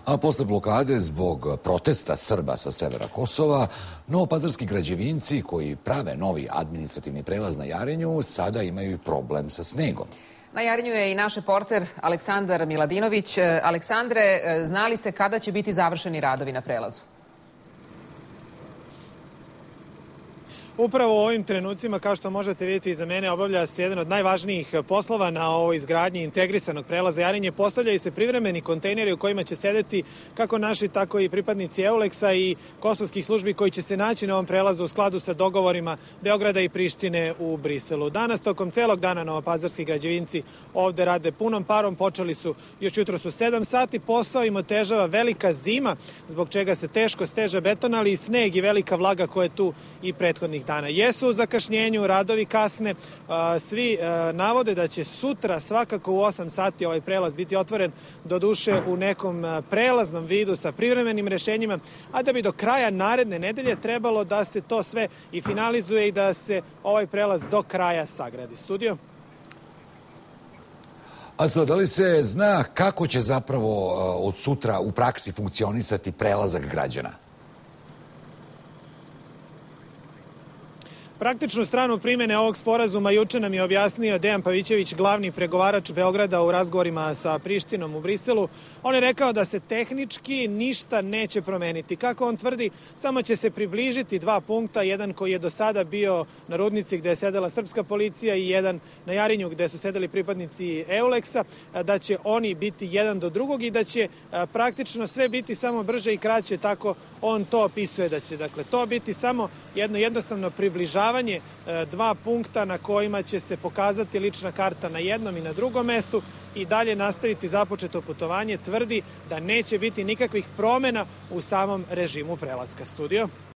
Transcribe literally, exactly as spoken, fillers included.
A posle blokade zbog protesta Srba sa severa Kosova, novopazarski građevinci koji prave novi administrativni prelaz na Jarinju sada imaju i problem sa snegom. Na Jarinju je i naš reporter Aleksandar Miladinović. Aleksandre, zna li se kada će biti završeni radovi na prelazu? Upravo u ovim trenucima, kao što možete vidjeti iza mene, obavlja se jedan od najvažnijih poslova na ovoj izgradnji integrisanog prelaza Jarinje. Postavljaju se privremeni kontejneri u kojima će sedeti kako naši, tako i pripadnici Euleksa i kosovskih službi koji će se naći na ovom prelazu u skladu sa dogovorima Beograda i Prištine u Briselu. Danas, tokom celog dana, novopazarski građevinci ovde rade punom parom. Počeli su još jutro su sedam sati. Posao im otežava velika zima, zbog čega se teško steže beton, ali i sneg i velika vlaga koja je tu i prethodnih dana. Jesu u zakašnjenju, radovi kasne, svi navode da će sutra svakako u osam sati ovaj prelaz biti otvoren, do duše u nekom prelaznom vidu sa privremenim rešenjima, a da bi do kraja naredne nedelje trebalo da se to sve i finalizuje i da se ovaj prelaz do kraja sagradi. Studio? Aco, da li se zna kako će zapravo od sutra u praksi funkcionisati prelazak građana? Praktičnu stranu primjene ovog sporazuma juče nam je objasnio Dejan Pavićević, glavni pregovarač Beograda u razgovorima sa Prištinom u Briselu. On je rekao da se tehnički ništa neće promeniti. Kako on tvrdi, samo će se približiti dva punkta, jedan koji je do sada bio na Rudnici gde je sedela srpska policija i jedan na Jarinju gde su sedeli pripadnici Euleksa, da će oni biti jedan do drugog i da će praktično sve biti samo brže i kraće, tako on to opisuje, da će dakle to biti samo jedno jednostavno približavanje dva punkta na kojima će se pokazati lična karta na jednom i na drugom mestu i dalje nastaviti započeto putovanje. Tvrdi da neće biti nikakvih promjena u samom režimu prelaska. Studio?